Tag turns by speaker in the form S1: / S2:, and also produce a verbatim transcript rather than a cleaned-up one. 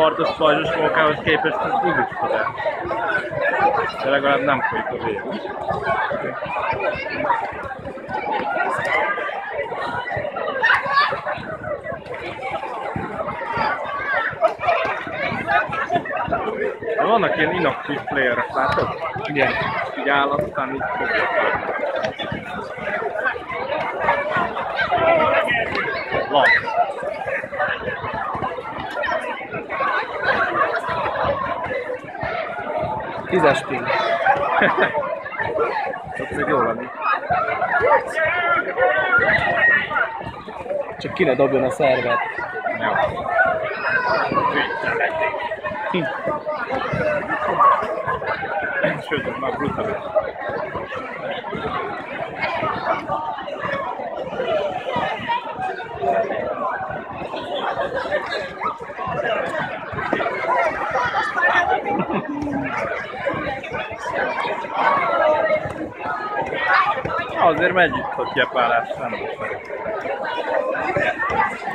S1: kardos pajzsos mókához képest ez gusztusolás. De legalább nem folyik a vér. De vannak ilyen inaktív playerek, látod?
S2: Igen.
S1: Így áll, aztán így fogja. Van.
S2: Tízes ping.
S1: Ez még jó lenni.
S2: Csak ki ne dobjon a szervet.
S1: Jó. Hm. Sőt, ez már brutális. Azért megy itt a kiepálás, nem most.